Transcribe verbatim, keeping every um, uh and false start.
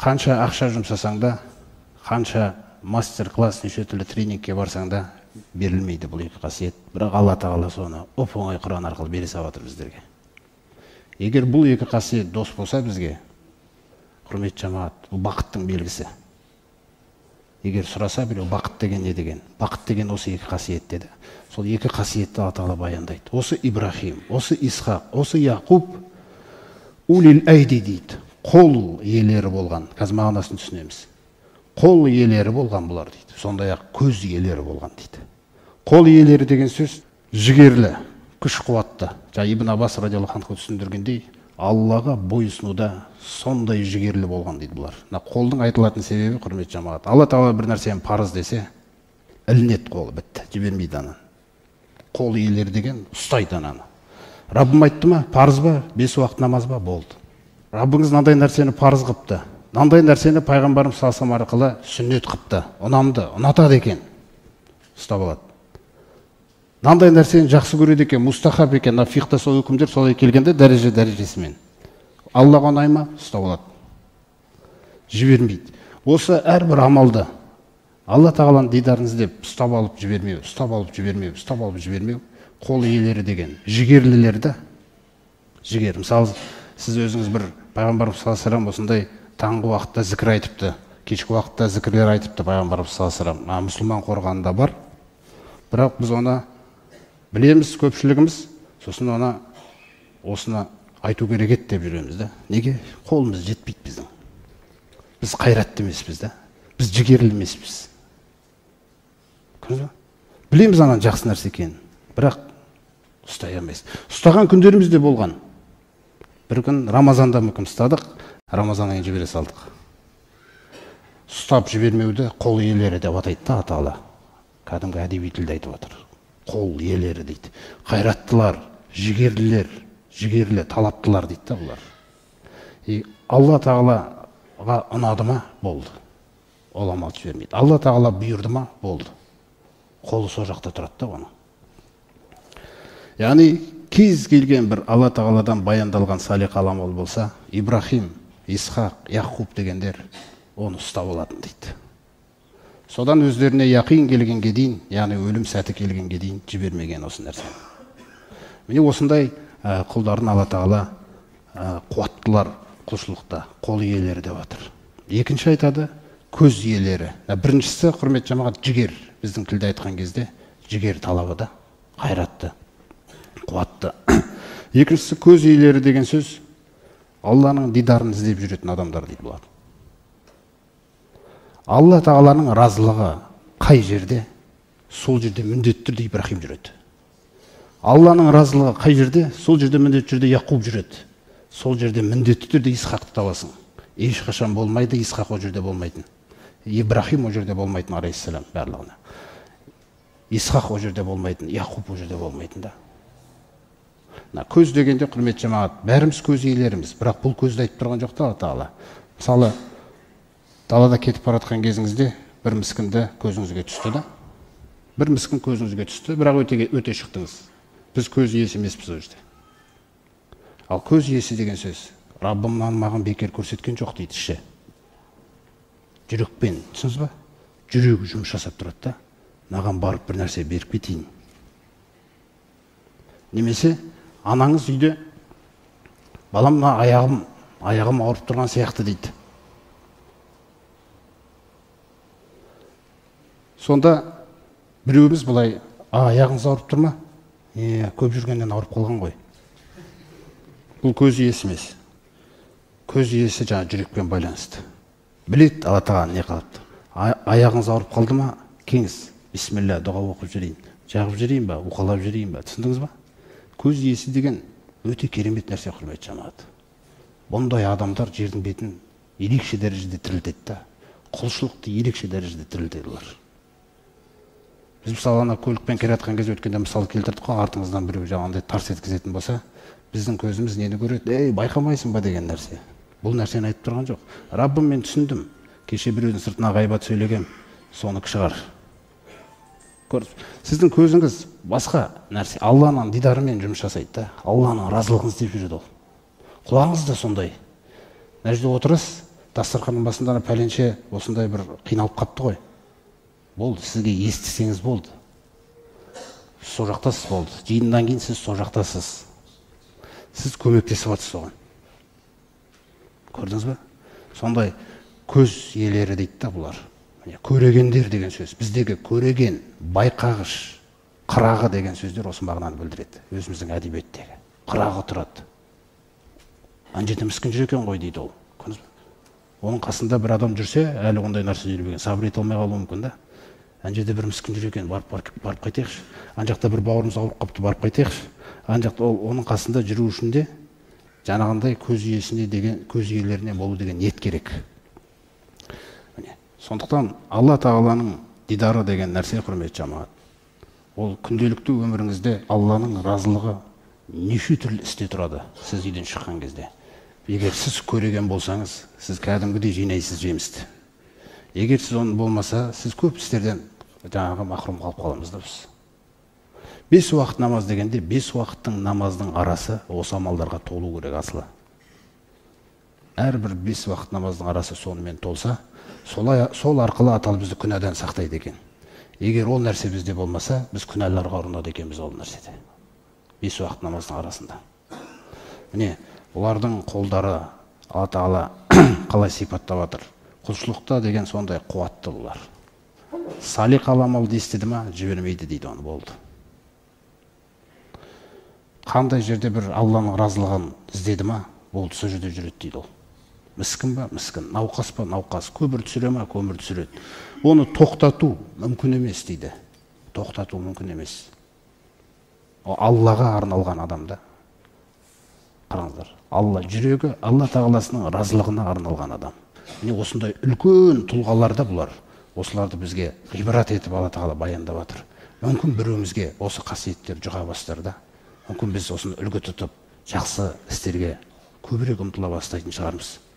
қанша ақша жұмсасаң да, қанша мастер-класс, неше түрлі тренингке барсаң да берілмейді бұл екі қасиет. Бірақ Алла тағала соны оп-оңай Құран арқылы бере салып жатыр біздерге. Егер бұл екі қасиет дос болса бізге, құрметті жамағат, бұл бақыттың белгісі. Егер сұраса біреу бақыт деген не деген? Бақыт деген осы екі қасиет деді. Сол екі қасиетті Алла тағала баяндайды. Осы Ибрахим, осы Исхақ, осы Яқуб улил айди дейді. Қол иелері болған. Қазір мағынасын түсінеміз. Қол иелері болған бұлар дейді. Сондай-ақ көз иелері болған дейді. Қол иелері деген сөз жігерлі, күш қуатты. Жа Ибн Аббас радиаллаху анху түсіндіргендей, Аллаға бойсынуда сондай жігерлі болған дейді бұлар. Қолдың айтылатын себебі, құрметті жамағат, Алла тағала бір нәрсені парыз десе, ілінеді қолы, бітті, жібермейді ананы. Қол иелері деген ұстайды ананы. Раббым айтты ма, парыз ба, бес уақыт намаз ба, болды. Раббыңыз мынандай нәрсені парыз қыпты, мынандай нәрсені пайғамбарымыз салсам арқылы сүннет қыпты, ұнамды, ұнатады екен, ұстап алады. Мынандай нәрсені жақсы көреді екен, мустахаб екен, фиқта сол үкімдер солай келгенде дәреже дәрежесімен. Аллаға ұнай ма, ұстап алады. Жібермейді. Осы әрбір амалды Алла тағаланың дидарын іздеп ұстап алып жібермеу, ұстап алып жібермеу, ұстап алып жібермеу, қол иелері деген жігерлілерді, жігер. Мысалы, сіз өзіңіз бір пайғамбарымыз саллаллаху алейхи ва саллям осындай таңғы уақытта зікір айтыпты, кешкі уақытта зікірлер айтыпты пайғамбарымыз саллаллаху алейхи ва саллям. Мұсылман қорғанында бар. Бірақ біз оны білеміз, көпшілігіміз, сосын оны осыны айту керек еді деп жүреміз да. Неге? Қолымыз жетпейді біздің. Біз қайратты емеспіз да. Біз жігерлі емеспіз. Білеміз анан жақсы нәрсе екенін, бірақ ұстай алмайсыз. Ұстаған күндеріміз де болған. Бір күн Рамазанда мүмкін ұстадық, Рамазаннан кейін жібере салдық. Ұстап жібермеуді қол иелері деп атайды да Тағала. Кәдімгі әдеби тілде айтып отыр. Қол иелері дейді. Қайраттылар, жігерлілер, жігерлі, талаптылар дейді да бұлар. И Алла Тағалаға ұнады ма, болды. Ол амал жібермейді. Алла Тағала бұйырды ма, болды. Қолы сол жақта тұрады да оны. Яғни кез келген бір Алла Тағаладан баяндалған салиқ амал болса, Ибрахим, Исхақ, Яқуб дегендер оны ұстап алатын дейді. Содан өздеріне яқин келгенге дейін, яғни өлім сәті келгенге дейін жібермеген осы нәрсе. Міне осындай құлдарын Алла Тағала қуаттылар құлшылықта, қол иелері деп жатыр. Екінші айтады, көз иелері. Біріншісі, құрметті жамағат, жігер. Біздің тілде айтқан кезде жігер талабы да, қайратты, қуатты. Екіншісі, көз иелері деген сөз Алланың дидарын іздеп жүретін адамдар дейді бұлар. Алла Тағаланың разылығы қай жерде, сол жерде міндетті түрде Ибрахим жүреді. Алланың разылығы қай жерде, сол жерде міндетті түрде Яқуб жүреді. Сол жерде міндетті түрде Исхақты табасың. Ешқашан болмайды, Исхақ о жерде болмайтын. Ибрахим о жерде болмайтын, алейхиссалам, барлығына. Исхақ о жерде болмайтын, Яқуб о жерде болмайтын да. Көз дегенде, құрметті жамағат, бәріміз көз иелеріміз, бірақ бұл көзді айтып тұрған жоқ та Алла Тағала. Мысалы, далада кетіп бара жатқан кезіңізде бір міскінді көзіңізге түсті да. Бір міскін көзіңізге түсті, бірақ өте, өте шықтыңыз. Біз көз иесі емеспіз о жерде. Ал көз иесі деген сөз, Раббымнан маған бекер көрсеткен жоқ дейді іші. Жүрекпен, түсініз ба? Жүрегі жұмыс жасап тұрады да, маған барып бір нәрсе беріп кетейін. Немесе анаңыз үйде, балам, аяғым, аяғым ауырып тұрған сияқты дейді. Сонда біреуіміз бұлай, аяғыңыз ауырып тұр ма? Е, көп жүргеннен ауырып қалған ғой. Бұл көз иесі емес. Көз иесі жаңа жүрекпен байланысты. Білет, Алла Тағала не қалыпты. Аяғыңыз ауырып қалды ма? Кеңіз, бисмилля, дұға оқып жүрейін. Жағып жүрейін ба, уқалап жүрейін ба? Түсіндіңіз ба? Көз иесі деген өте керемет нәрсе, құрметті жамағат. Бұндай адамдар жердің бетін ерекше дәрежеде тірілтеді да, құлшылықты ерекше дәрежеде тірілтеділер. Біз мысалы ана көлікпен келе жатқан кезде өткенде мысал келтірдік қой, артыңыздан біреу жаңағындай тарс еткізетін болса, біздің көзіміз нені көреді? Ей, байқамайсың ба деген нәрсе. Бұл нәрсені айтып тұрған жоқ. Раббым, мен түсіндім. Кеше біреудің сыртына ғайбат сөйлеген, соныкі шығар. Сіздің көзіңіз басқа нәрсе, Алланың дидарымен жұмыс жасайды да, Алланың разылығын іздеп жүреді ол. Құлағыңыз да сондай. Мына жерде отырасыз, дастарханның басында пәленше осындай бір қиналып қапты ғой. Болды, сізге естісеңіз болды. Сол жақтасыз болды. Жиыннан кейін сіз сол жақтасыз. Сіз көмектесіп жатсыз оған. Көрдіңіз бе? Сондай көз иелері дейді да бұлар. Көрегендер деген сөз. Біздегі көреген, байқағыш, қырағы деген сөздер осы мағынаны білдіреді. Өзіміздің әдебиеттегі. Қырағы тұрады. Ана жерде міскін жүр екен ғой дейді ол. Көрдіңіз бе? Оның қасында бір адам жүрсе, әлі ондай нәрсе жүрмеген, сабыр ете алмай қалуы мүмкін да. Ана жерде бір міскін жүр екен, барып барып қайтайықшы. Ана жақта бір бауырымыз ауырып қапты, барып қайтайықшы. Ана жақта оның қасында жүру үшін де жаңағындай көз иесіне деген, көз иелеріне болу деген ниет керек. Сондықтан Алла Тағаланың дидары деген нәрсе, құрметті жамағат. Ол күнделікті өміріңізде Алланың разылығы неше түрлі істе тұрады сіз үйден шыққан кезде. Егер сіз көреген болсаңыз, сіз кәдімгідей жинайсыз жемісті. Егер сіз оны болмаса, сіз көп істерден жаңағы махрұм қалып қаламыз да біз. Бес уақыт намаз дегенде, бес уақыттың намаздың арасы осы амалдарға толу керек асылы. Әрбір бес уақыт намаздың арасы сонымен толса, сол арқылы атал бізді күнәдан сақтайды екен. Егер ол нәрсе бізде болмаса, біз күнәларға ұрынады екенбіз ол нәрседе. Бес уақыт намаздың арасында. Міне, олардың қолдары Алла Тағала қалай сипаттап жатыр. Құлшылықта деген сондай қуатты бұлар. Салиқалы амал естіді ма, жібермейді дейді, оны болды. Қандай жерде бір Алланың разылығын іздеді ма, болды, сол жерде жүреді дейді ол. Міскін ба, міскін, науқас па, науқас, көмір түсіре ма, көмір түсіреді. Оны тоқтату мүмкін емес дейді. Тоқтату мүмкін емес. О Аллаға арналған адамда. Қараңыздар, Алла жүрегі Алла Тағаласының разылығына арналған адам. Міне осындай үлкен тұлғаларда бұлар. Осыларды бізге ғибрат етіп Алла Тағала баяндап жатыр. Мүмкін біреуімізге осы қасиеттер жұға бастарда. Мүмкін біз осыны үлгі тұтып, жақсы істерге көбірек ұмтыла бастайтын шығармыз.